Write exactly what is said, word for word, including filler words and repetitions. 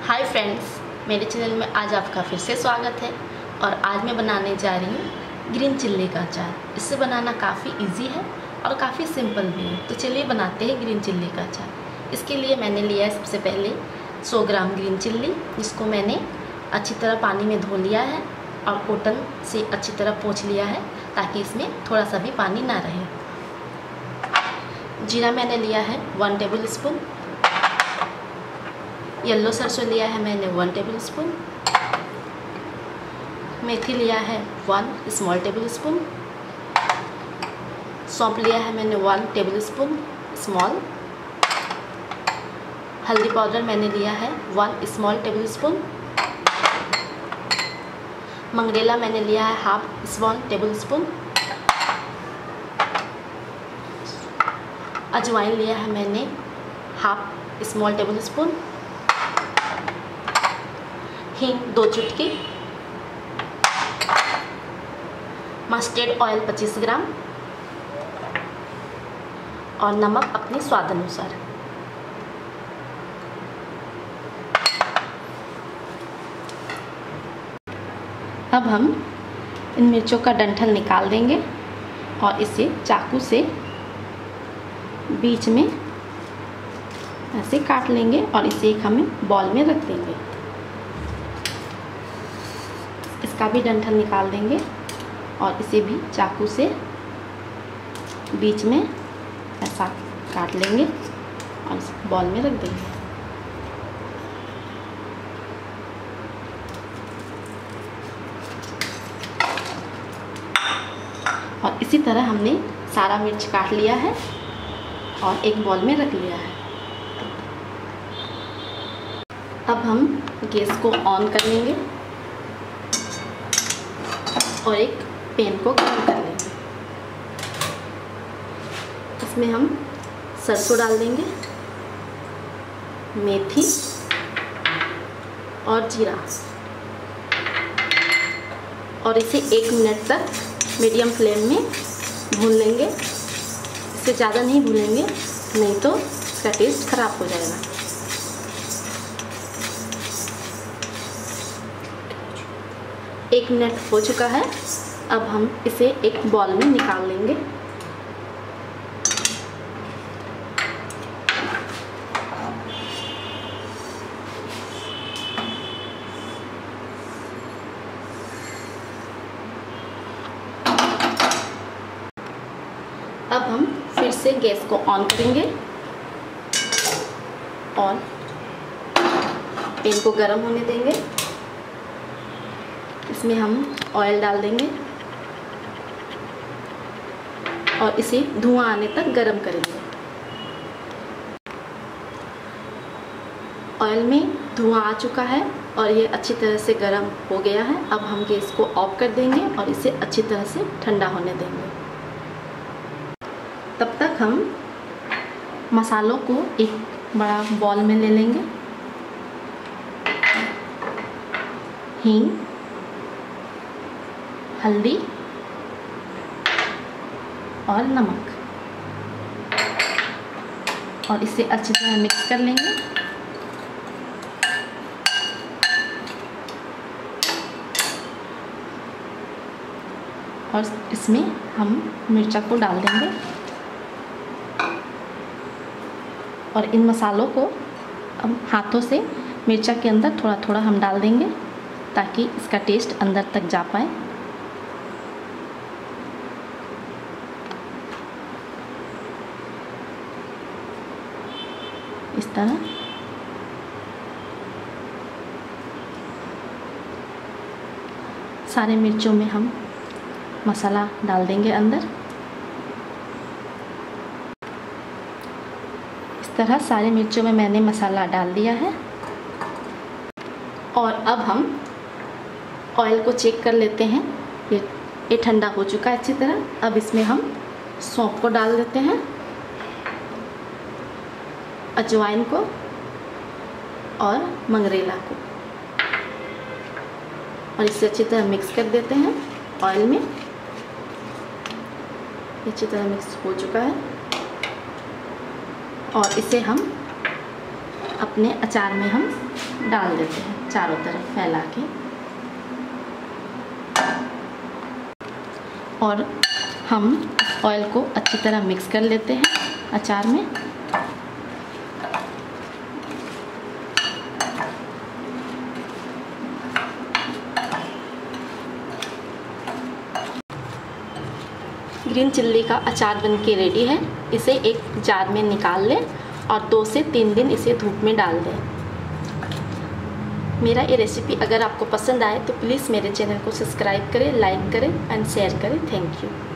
Hi friends, मेरे channel में आज आपका फिर से स्वागत है। और आज मैं बनाने जा रही हूँ ग्रीन चिल्ली का अचार। इसे बनाना काफ़ी इजी है और काफ़ी सिंपल भी है। तो चलिए बनाते हैं ग्रीन चिल्ली का अचार। इसके लिए मैंने लिया है सबसे पहले सौ ग्राम ग्रीन चिल्ली, जिसको मैंने अच्छी तरह पानी में धो लिया है और कॉटन से अच्छी तरह पोंछ लिया है ताकि इसमें थोड़ा सा भी पानी ना रहे। जीरा मैंने लिया है वन टेबल स्पून, येलो सरसों लिया है मैंने वन टेबल स्पून, मेथी लिया है वन स्मॉल टेबल स्पून, सौंफ लिया है मैंने वन टेबल स्पून स्मॉल, हल्दी पाउडर मैंने लिया है वन स्मॉल टेबल स्पून, मंगरेला मैंने लिया है हाफ स्मॉल टेबल स्पून, अजवाइन लिया है मैंने हाफ स्मॉल टेबल स्पून, हींग दो चुटकी, मस्टर्ड ऑयल पच्चीस ग्राम और नमक अपने स्वाद अनुसार। अब हम इन मिर्चों का डंठल निकाल देंगे और इसे चाकू से बीच में ऐसे काट लेंगे और इसे एक हमें बॉल में रख देंगे। इसका भी डंठल निकाल देंगे और इसे भी चाकू से बीच में ऐसा काट लेंगे और इस बॉल में रख देंगे। और इसी तरह हमने सारा मिर्च काट लिया है और एक बॉल में रख लिया है। अब हम गैस को ऑन कर लेंगे और एक पैन को गर्म कर लेंगे। इसमें हम सरसों डाल देंगे, मेथी और जीरा, और इसे एक मिनट तक मीडियम फ्लेम में भून लेंगे। इससे ज़्यादा नहीं भूनेंगे, नहीं तो इसका टेस्ट खराब हो जाएगा। एक मिनट हो चुका है। अब हम इसे एक बॉल में निकाल लेंगे। अब हम फिर से गैस को ऑन करेंगे और पैन को गर्म होने देंगे। इसमें हम ऑयल डाल देंगे और इसे धुआं आने तक गर्म करेंगे। ऑयल में धुआं आ चुका है और ये अच्छी तरह से गर्म हो गया है। अब हम गैस को ऑफ कर देंगे और इसे अच्छी तरह से ठंडा होने देंगे। तब तक हम मसालों को एक बड़ा बॉल में ले लेंगे। हींग, हल्दी और नमक, और इसे अच्छी तरह मिक्स कर लेंगे। और इसमें हम मिर्चा को डाल देंगे और इन मसालों को हम हाथों से मिर्चा के अंदर थोड़ा थोड़ा हम डाल देंगे ताकि इसका टेस्ट अंदर तक जा पाए। इस तरह सारे मिर्चों में हम मसाला डाल देंगे अंदर। इस तरह सारे मिर्चों में मैंने मसाला डाल दिया है। और अब हम ऑयल को चेक कर लेते हैं। ये ये ठंडा हो चुका है अच्छी तरह। अब इसमें हम सौंफ को डाल देते हैं, अजवाइन को और मंगरेला को, और इसे अच्छी तरह मिक्स कर देते हैं ऑयल में। अच्छी तरह मिक्स हो चुका है और इसे हम अपने अचार में हम डाल देते हैं चारों तरफ फैला के। और हम ऑयल को अच्छी तरह मिक्स कर लेते हैं अचार में। ग्रीन चिल्ली का अचार बनके रेडी है। इसे एक जार में निकाल लें और दो से तीन दिन इसे धूप में डाल दें। मेरा ये रेसिपी अगर आपको पसंद आए तो प्लीज़ मेरे चैनल को सब्सक्राइब करें, लाइक करें एंड शेयर करें। Thank you.